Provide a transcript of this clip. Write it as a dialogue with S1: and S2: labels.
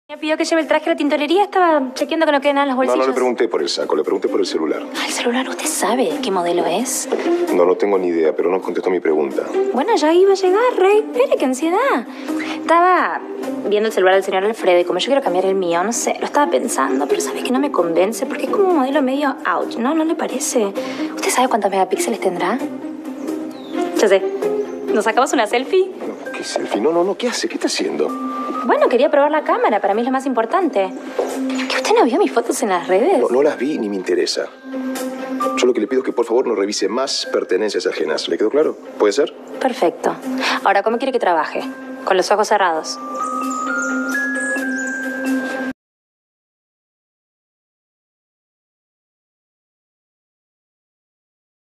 S1: Me pidió que lleve el traje a la tintorería, estaba chequeando que no queden nada en los bolsillos.
S2: No le pregunté por el saco, le pregunté por el celular.
S1: ¿El celular usted sabe qué modelo es?
S2: No tengo ni idea, pero no contestó mi pregunta.
S1: Bueno, ya iba a llegar, Rey. Espere, qué ansiedad. Estaba viendo el celular del señor Alfredo y como yo quiero cambiar el mío, no sé, lo estaba pensando, pero ¿sabes que no me convence? Porque es como un modelo medio out, ¿no? ¿No le parece? ¿Usted sabe cuántos megapíxeles tendrá? Ya sé. ¿Nos sacamos una selfie?
S2: No, ¿qué selfie? No, ¿qué hace? ¿Qué está haciendo?
S1: Bueno, quería probar la cámara, para mí es lo más importante. ¿Que usted no vio mis fotos en las redes?
S2: No las vi ni me interesa. Yo lo que le pido es que por favor no revise más pertenencias ajenas. ¿Le quedó claro? ¿Puede ser?
S1: Perfecto. Ahora, ¿cómo quiere que trabaje? ¿Con los ojos cerrados?